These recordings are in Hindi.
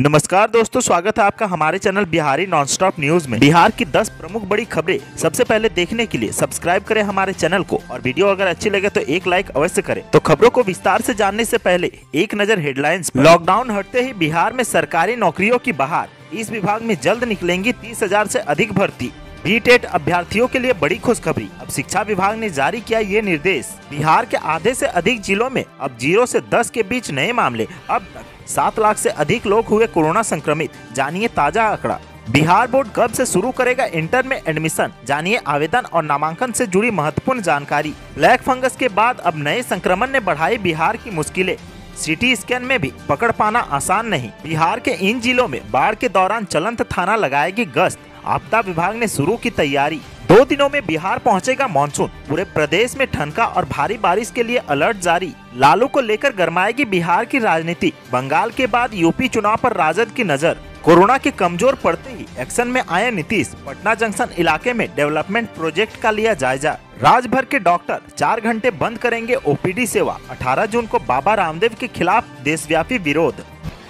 नमस्कार दोस्तों, स्वागत है आपका हमारे चैनल बिहारी नॉनस्टॉप न्यूज में। बिहार की 10 प्रमुख बड़ी खबरें सबसे पहले देखने के लिए सब्सक्राइब करें हमारे चैनल को और वीडियो अगर अच्छी लगे तो एक लाइक अवश्य करें। तो खबरों को विस्तार से जानने से पहले एक नजर हेडलाइंस पर। लॉकडाउन हटते ही बिहार में सरकारी नौकरियों की बहार, इस विभाग में जल्द निकलेंगी 30,000 से अधिक भर्ती। बीटेट अभ्यर्थियों के लिए बड़ी खुशखबरी, अब शिक्षा विभाग ने जारी किया ये निर्देश। बिहार के आधे से अधिक जिलों में अब 0 से 10 के बीच नए मामले। अब तक 7 लाख से अधिक लोग हुए कोरोना संक्रमित, जानिए ताजा आंकड़ा। बिहार बोर्ड कब से शुरू करेगा इंटर में एडमिशन, जानिए आवेदन और नामांकन से जुड़ी महत्वपूर्ण जानकारी। ब्लैक फंगस के बाद अब नए संक्रमण ने बढ़ाई बिहार की मुश्किलें, सिटी स्कैन में भी पकड़ पाना आसान नहीं। बिहार के इन जिलों में बाढ़ के दौरान चलंत थाना लगाएगी गश्त, आपदा विभाग ने शुरू की तैयारी। 2 दिनों में बिहार पहुंचेगा मानसून, पूरे प्रदेश में ठनका और भारी बारिश के लिए अलर्ट जारी। लालू को लेकर गरमाएगी बिहार की राजनीति, बंगाल के बाद यूपी चुनाव पर राजद की नजर। कोरोना के कमजोर पड़ते ही एक्शन में आए नीतीश, पटना जंक्शन इलाके में डेवलपमेंट प्रोजेक्ट का लिया जायजा। राज्य भर के डॉक्टर 4 घंटे बंद करेंगे ओपीडी सेवा। 18 जून को बाबा रामदेव के खिलाफ देशव्यापी विरोध।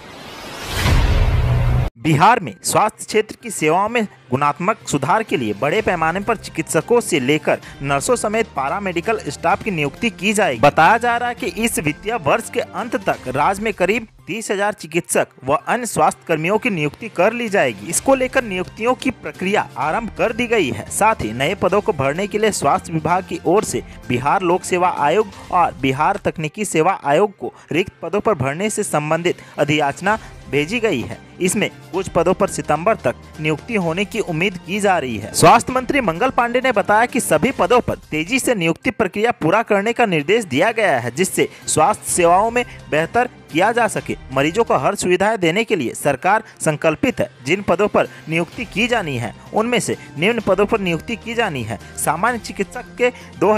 बिहार में स्वास्थ्य क्षेत्र की सेवाओं में गुणात्मक सुधार के लिए बड़े पैमाने पर चिकित्सकों से लेकर नर्सों समेत पारा मेडिकल स्टाफ की नियुक्ति की जाएगी। बताया जा रहा है कि इस वित्तीय वर्ष के अंत तक राज्य में करीब 30,000 चिकित्सक व अन्य स्वास्थ्य कर्मियों की नियुक्ति कर ली जाएगी। इसको लेकर नियुक्तियों की प्रक्रिया आरंभ कर दी गई है। साथ ही नए पदों को भरने के लिए स्वास्थ्य विभाग की ओर से बिहार लोक सेवा आयोग और बिहार तकनीकी सेवा आयोग को रिक्त पदों पर भरने से संबंधित अधियाचना भेजी गई है। इसमें कुछ पदों पर सितंबर तक नियुक्ति होने की उम्मीद की जा रही है। स्वास्थ्य मंत्री मंगल पांडे ने बताया कि सभी पदों पर तेजी से नियुक्ति प्रक्रिया पूरा करने का निर्देश दिया गया है, जिससे स्वास्थ्य सेवाओं में बेहतर किया जा सके। मरीजों को हर सुविधाएं देने के लिए सरकार संकल्पित है। जिन पदों पर नियुक्ति की जानी है उनमें से निम्न पदों पर नियुक्ति की जानी है। सामान्य चिकित्सक के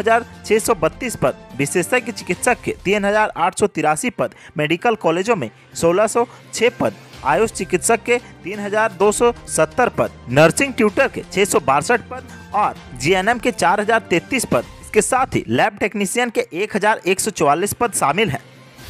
2,632 पद, विशेषज्ञ चिकित्सक के 3,883 पद, मेडिकल कॉलेजों में 1,606 पद, आयुष चिकित्सक के 3,270 पद, नर्सिंग ट्यूटर के 662 पद और जीएनएम के 4,033 पद। इसके साथ ही लैब टेक्नीशियन के 1,144 पद शामिल हैं।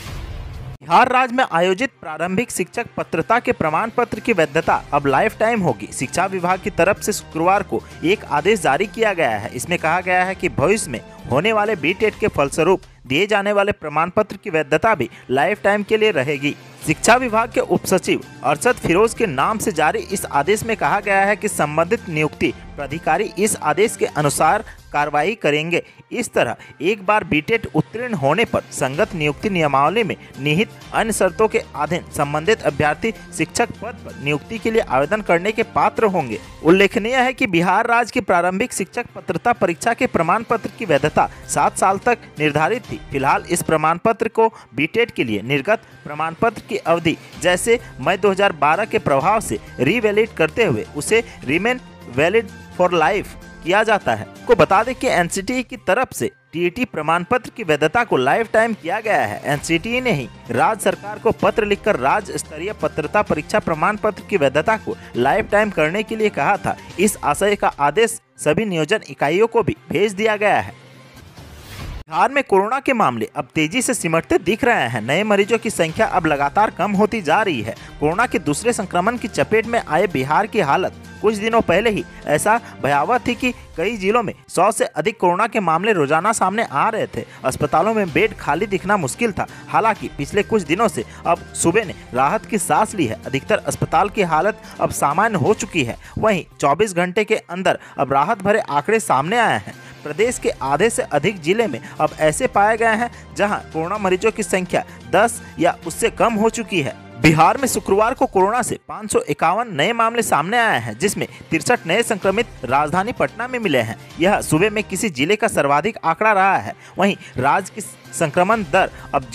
बिहार राज्य में आयोजित प्रारंभिक शिक्षक पात्रता के प्रमाण पत्र की वैधता अब लाइफ टाइम होगी। शिक्षा विभाग की तरफ से शुक्रवार को एक आदेश जारी किया गया है। इसमें कहा गया है कि भविष्य में होने वाले बीटेट के फलस्वरूप दिए जाने वाले प्रमाण पत्र की वैधता भी लाइफ टाइम के लिए रहेगी। शिक्षा विभाग के उप सचिव अरशद फिरोज के नाम से जारी इस आदेश में कहा गया है कि संबंधित नियुक्ति प्राधिकारी इस आदेश के अनुसार कार्रवाई करेंगे। इस तरह एक बार बीटेट उत्तीर्ण होने पर संगत नियुक्ति नियमावली में निहित अन्य शर्तों के अधीन संबंधित अभ्यर्थी शिक्षक पद पर नियुक्ति के लिए आवेदन करने के पात्र होंगे। उल्लेखनीय है कि बिहार राज्य की प्रारंभिक शिक्षक पात्रता परीक्षा के प्रमाण पत्र की वैधता 7 साल तक निर्धारित थी। फिलहाल इस प्रमाण पत्र को बीटेट के लिए निर्गत प्रमाण पत्र की अवधि जैसे मई 2012 के प्रभाव से रीवैलिड करते हुए उसे रिमेन वैलिड फॉर लाइफ किया जाता है। को बता दें कि एनसीटीई की तरफ से टीईटी प्रमाण पत्र की वैधता को लाइफ टाइम किया गया है। एनसीटीई ने ही राज्य सरकार को पत्र लिखकर राज्य स्तरीय पात्रता परीक्षा प्रमाण पत्र की वैधता को लाइफ टाइम करने के लिए कहा था। इस आशय का आदेश सभी नियोजन इकाइयों को भी भेज दिया गया है। बिहार में कोरोना के मामले अब तेजी से सिमटते दिख रहे हैं। नए मरीजों की संख्या अब लगातार कम होती जा रही है। कोरोना के दूसरे संक्रमण की चपेट में आए बिहार की हालत कुछ दिनों पहले ही ऐसा भयावह थी कि कई जिलों में 100 से अधिक कोरोना के मामले रोजाना सामने आ रहे थे। अस्पतालों में बेड खाली दिखना मुश्किल था। हालांकि पिछले कुछ दिनों से अब सूबे ने राहत की सांस ली है। अधिकतर अस्पताल की हालत अब सामान्य हो चुकी है। वहीं 24 घंटे के अंदर अब राहत भरे आंकड़े सामने आए हैं। प्रदेश के आधे से अधिक जिले में अब ऐसे पाए गए हैं जहां कोरोना मरीजों की संख्या 10 या उससे कम हो चुकी है। बिहार में शुक्रवार को कोरोना से 551 नए मामले सामने आए हैं, जिसमें 63 नए संक्रमित राजधानी पटना में मिले हैं। यह सूबे में किसी जिले का सर्वाधिक आंकड़ा रहा है। वहीं राज्य की संक्रमण दर अब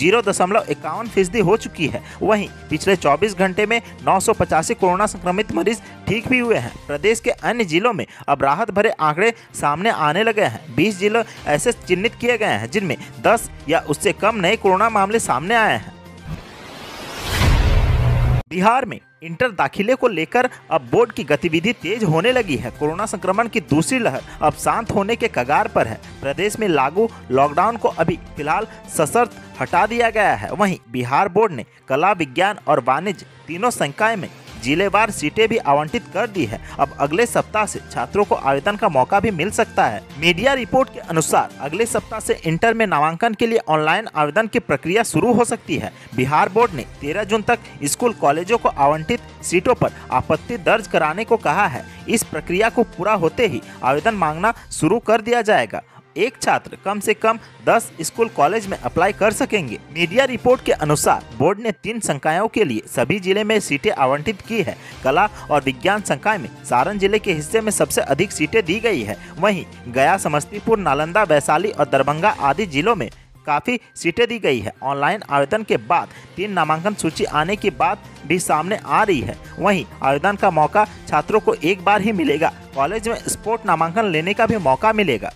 0.51% हो चुकी है। वहीं पिछले 24 घंटे में 985 कोरोना संक्रमित मरीज ठीक भी हुए हैं। प्रदेश के अन्य जिलों में अब राहत भरे आंकड़े सामने आने लगे हैं। 20 जिले ऐसे चिन्हित किए गए हैं जिनमें 10 या उससे कम नए कोरोना मामले सामने आए हैं। बिहार में इंटर दाखिले को लेकर अब बोर्ड की गतिविधि तेज होने लगी है। कोरोना संक्रमण की दूसरी लहर अब शांत होने के कगार पर है। प्रदेश में लागू लॉकडाउन को अभी फिलहाल सशर्त हटा दिया गया है। वहीं बिहार बोर्ड ने कला, विज्ञान और वाणिज्य तीनों संकाय में जिलेवार सीटें भी आवंटित कर दी है। अब अगले सप्ताह से छात्रों को आवेदन का मौका भी मिल सकता है। मीडिया रिपोर्ट के अनुसार अगले सप्ताह से इंटर में नामांकन के लिए ऑनलाइन आवेदन की प्रक्रिया शुरू हो सकती है। बिहार बोर्ड ने 13 जून तक स्कूल कॉलेजों को आवंटित सीटों पर आपत्ति दर्ज कराने को कहा है। इस प्रक्रिया को पूरा होते ही आवेदन मांगना शुरू कर दिया जाएगा। एक छात्र कम से कम 10 स्कूल कॉलेज में अप्लाई कर सकेंगे। मीडिया रिपोर्ट के अनुसार बोर्ड ने 3 संकायों के लिए सभी जिले में सीटें आवंटित की है। कला और विज्ञान संकाय में सारण जिले के हिस्से में सबसे अधिक सीटें दी गई है। वहीं गया, समस्तीपुर, नालंदा, वैशाली और दरभंगा आदि जिलों में काफी सीटें दी गई है। ऑनलाइन आवेदन के बाद 3 नामांकन सूची आने की बात भी सामने आ रही है। वहीं आवेदन का मौका छात्रों को एक बार ही मिलेगा। कॉलेज में स्पोर्ट नामांकन लेने का भी मौका मिलेगा।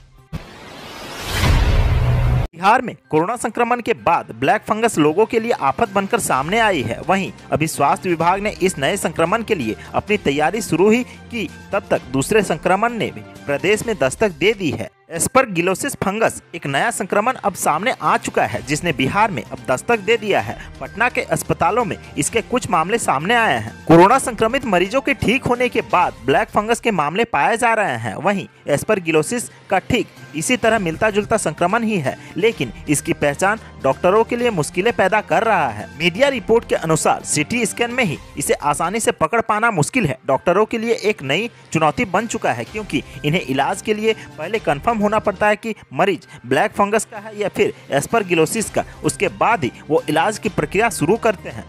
बिहार में कोरोना संक्रमण के बाद ब्लैक फंगस लोगों के लिए आफत बनकर सामने आई है। वहीं अभी स्वास्थ्य विभाग ने इस नए संक्रमण के लिए अपनी तैयारी शुरू ही की, तब तक दूसरे संक्रमण ने भी प्रदेश में दस्तक दे दी है। एस्परगिलोसिस फंगस एक नया संक्रमण अब सामने आ चुका है, जिसने बिहार में अब दस्तक दे दिया है। पटना के अस्पतालों में इसके कुछ मामले सामने आए हैं। कोरोना संक्रमित मरीजों के ठीक होने के बाद ब्लैक फंगस के मामले पाए जा रहे हैं। वहीं एस्परगिलोसिस का ठीक इसी तरह मिलता जुलता संक्रमण ही है, लेकिन इसकी पहचान डॉक्टरों के लिए मुश्किलें पैदा कर रहा है। मीडिया रिपोर्ट के अनुसार सिटी स्कैन में ही इसे आसानी से पकड़ पाना मुश्किल है। डॉक्टरों के लिए एक नई चुनौती बन चुका है, क्योंकि इन्हें इलाज के लिए पहले कंफर्म होना पड़ता है कि मरीज ब्लैक फंगस का है या फिर एस्परगिलोसिस का। उसके बाद ही वो इलाज की प्रक्रिया शुरू करते हैं।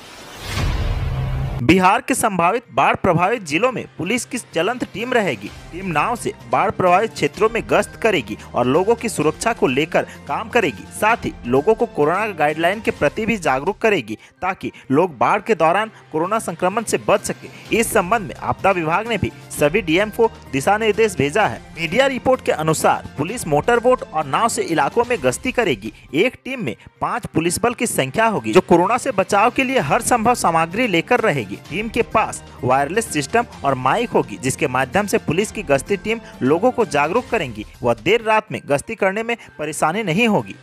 बिहार के संभावित बाढ़ प्रभावित जिलों में पुलिस की चलंत टीम रहेगी। टीम नाव से बाढ़ प्रभावित क्षेत्रों में गश्त करेगी और लोगों की सुरक्षा को लेकर काम करेगी। साथ ही लोगों को कोरोना गाइडलाइन के प्रति भी जागरूक करेगी, ताकि लोग बाढ़ के दौरान कोरोना संक्रमण से बच सके। इस संबंध में आपदा विभाग ने भी सभी डीएम को दिशा निर्देश भेजा है। मीडिया रिपोर्ट के अनुसार पुलिस मोटर बोट और नाव से इलाकों में गश्ती करेगी। एक टीम में 5 पुलिस बल की संख्या होगी, जो कोरोना से बचाव के लिए हर संभव सामग्री लेकर रहेगी। टीम के पास वायरलेस सिस्टम और माइक होगी, जिसके माध्यम से पुलिस की गश्ती टीम लोगों को जागरूक करेंगी व देर रात में गश्ती करने में परेशानी नहीं होगी।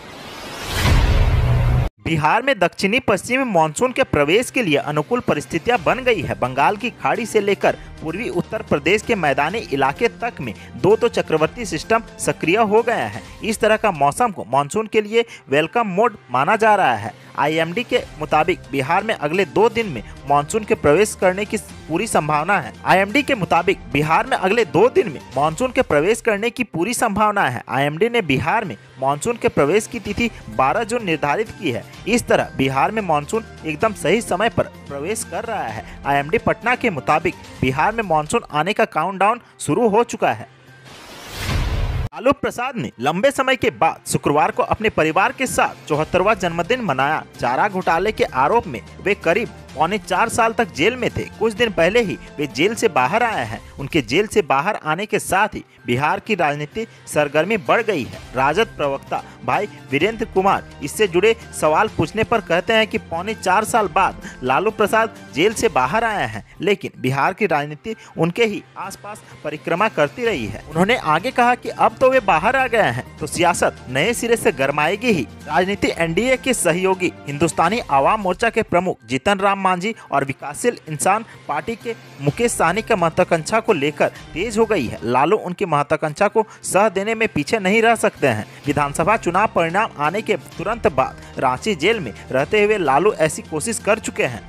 बिहार में दक्षिणी पश्चिमी मानसून के प्रवेश के लिए अनुकूल परिस्थितियां बन गई है। बंगाल की खाड़ी से लेकर पूर्वी उत्तर प्रदेश के मैदानी इलाके तक में 2 चक्रवर्ती सिस्टम सक्रिय हो गया है। इस तरह का मौसम को मानसून के लिए वेलकम मोड माना जा रहा है। आईएमडी के मुताबिक बिहार में अगले 2 दिन में मानसून के प्रवेश करने की पूरी संभावना है। आईएमडी के मुताबिक बिहार में अगले 2 दिन में मानसून के प्रवेश करने की पूरी संभावना है। आईएमडी ने बिहार में मानसून के प्रवेश की तिथि 12 जून निर्धारित की है। इस तरह बिहार में मानसून एकदम सही समय पर प्रवेश कर रहा है। आईएमडी पटना के मुताबिक बिहार में मानसून आने का काउंटडाउन शुरू हो चुका है। लालू प्रसाद ने लंबे समय के बाद शुक्रवार को अपने परिवार के साथ 74वां जन्मदिन मनाया। चारा घोटाले के आरोप में वे करीब 3.25 साल तक जेल में थे। कुछ दिन पहले ही वे जेल से बाहर आए हैं। उनके जेल से बाहर आने के साथ ही बिहार की राजनीति सरगर्मी बढ़ गई है। राजद प्रवक्ता भाई वीरेंद्र कुमार इससे जुड़े सवाल पूछने पर कहते हैं कि 3.25 साल बाद लालू प्रसाद जेल से बाहर आए हैं, लेकिन बिहार की राजनीति उनके ही आसपास परिक्रमा करती रही है। उन्होंने आगे कहा कि अब तो वे बाहर आ गए हैं तो सियासत नए सिरे से गरमाएगी ही। राजनीति एनडीए के सहयोगी हिंदुस्तानी आवाम मोर्चा के प्रमुख जीतन राम मांझी और विकासशील इंसान पार्टी के मुकेश सहनी की महत्वाकांक्षा को लेकर तेज हो गई है। लालू उनकी महत्वाकांक्षा को सह देने में पीछे नहीं रह सकते हैं। विधानसभा चुनाव परिणाम आने के तुरंत बाद रांची जेल में रहते हुए लालू ऐसी कोशिश कर चुके हैं।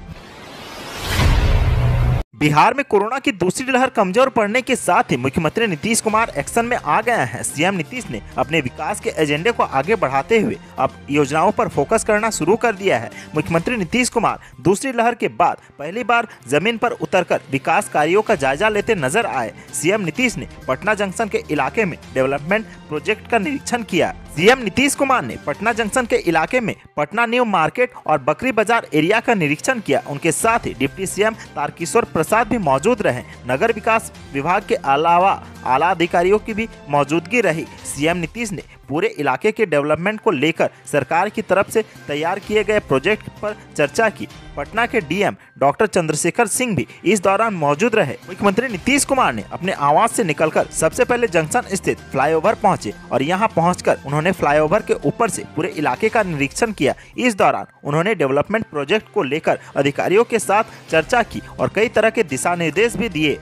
बिहार में कोरोना की दूसरी लहर कमजोर पड़ने के साथ ही मुख्यमंत्री नीतीश कुमार एक्शन में आ गए हैं। सीएम नीतीश ने अपने विकास के एजेंडे को आगे बढ़ाते हुए अब योजनाओं पर फोकस करना शुरू कर दिया है। मुख्यमंत्री नीतीश कुमार दूसरी लहर के बाद पहली बार जमीन पर उतरकर विकास कार्यों का जायजा लेते नजर आए। सीएम नीतीश ने पटना जंक्शन के इलाके में डेवलपमेंट प्रोजेक्ट का निरीक्षण किया। सीएम नीतीश कुमार ने पटना जंक्शन के इलाके में पटना न्यू मार्केट और बकरी बाजार एरिया का निरीक्षण किया। उनके साथ ही डिप्टी सीएम तारकिशोर प्रसाद भी मौजूद रहे। नगर विकास विभाग के अलावा आला अधिकारियों की भी मौजूदगी रही। सीएम नीतीश ने पूरे इलाके के डेवलपमेंट को लेकर सरकार की तरफ से तैयार किए गए प्रोजेक्ट पर चर्चा की। पटना के डीएम डॉक्टर चंद्रशेखर सिंह भी इस दौरान मौजूद रहे। मुख्यमंत्री नीतीश कुमार ने अपने आवास से निकलकर सबसे पहले जंक्शन स्थित फ्लाईओवर पहुंचे और यहां पहुंचकर उन्होंने फ्लाईओवर के ऊपर से पूरे इलाके का निरीक्षण किया। इस दौरान उन्होंने डेवलपमेंट प्रोजेक्ट को लेकर अधिकारियों के साथ चर्चा की और कई तरह के दिशा निर्देश भी दिए।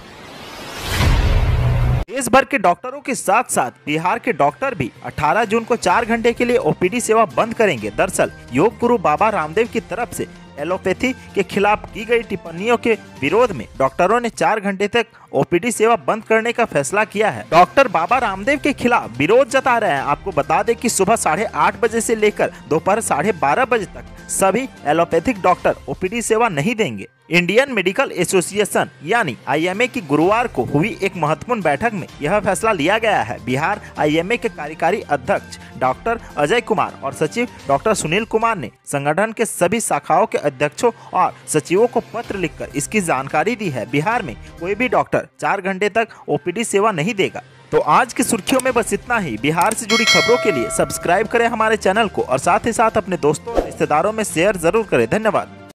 देश भर के डॉक्टरों के साथ साथ बिहार के डॉक्टर भी 18 जून को 4 घंटे के लिए ओपीडी सेवा बंद करेंगे। दरअसल योग गुरु बाबा रामदेव की तरफ से एलोपैथी के खिलाफ की गई टिप्पणियों के विरोध में डॉक्टरों ने 4 घंटे तक ओपीडी सेवा बंद करने का फैसला किया है। डॉक्टर बाबा रामदेव के खिलाफ विरोध जता रहे हैं। आपको बता दें कि सुबह 8:30 बजे से लेकर दोपहर 12:30 बजे तक सभी एलोपैथिक डॉक्टर ओपीडी सेवा नहीं देंगे। इंडियन मेडिकल एसोसिएशन यानी आईएमए की गुरुवार को हुई एक महत्वपूर्ण बैठक में यह फैसला लिया गया है। बिहार आईएमए के कार्यकारी अध्यक्ष डॉक्टर अजय कुमार और सचिव डॉक्टर सुनील कुमार ने संगठन के सभी शाखाओं के अध्यक्षों और सचिवों को पत्र लिखकर इसकी जानकारी दी है। बिहार में कोई भी डॉक्टर 4 घंटे तक ओपीडी सेवा नहीं देगा। तो आज की सुर्खियों में बस इतना ही। बिहार से जुड़ी खबरों के लिए सब्सक्राइब करें हमारे चैनल को और साथ ही साथ अपने दोस्तों और रिश्तेदारों में शेयर जरूर करें। धन्यवाद।